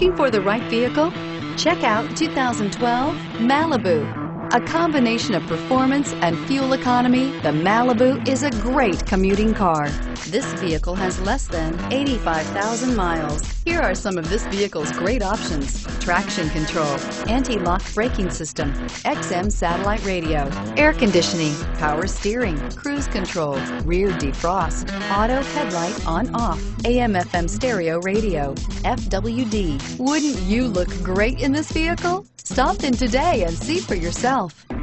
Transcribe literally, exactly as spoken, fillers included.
Looking for the right vehicle? Check out two thousand twelve Malibu. A combination of performance and fuel economy, the Malibu is a great commuting car. This vehicle has less than eighty-five thousand miles. Here are some of this vehicle's great options: traction control, anti-lock braking system, X M satellite radio, air conditioning, power steering, cruise control, rear defrost, auto headlight on-off, A M F M stereo radio, F W D. Wouldn't you look great in this vehicle? Stop in today and see for yourself.